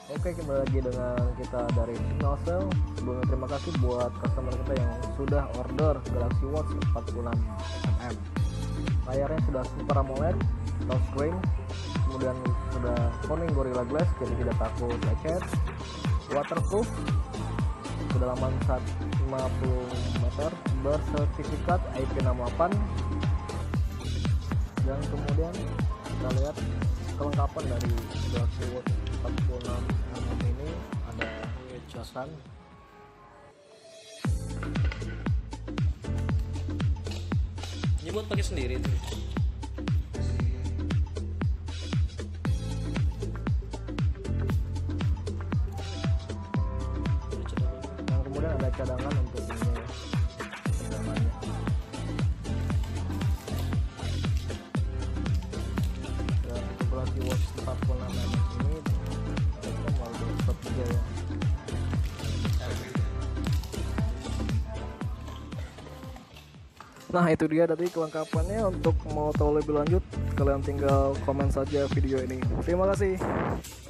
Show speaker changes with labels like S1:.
S1: Oke, kembali lagi dengan kita dari Signal Cell. Sebelumnya terima kasih buat customer kita yang sudah order Galaxy Watch 46mm. Layarnya sudah Super AMOLED, touchscreen, kemudian sudah Corning Gorilla Glass, jadi tidak takut lecet. Waterproof, kedalaman 50 meter, bersertifikat IP68. Dan kemudian kita lihat kelengkapan dari Galaxy Watch 46mm ini, ada casan,
S2: Ini buat pakai sendiri tuh.
S1: dan kemudian ada cadangan untuk ini cadangannya. Dan untuk Galaxy Watch 46mm ini kita melalui stop juga ya. Nah, itu dia tadi kelengkapannya. Untuk mau tahu lebih lanjut, kalian tinggal komen saja video ini. Terima kasih.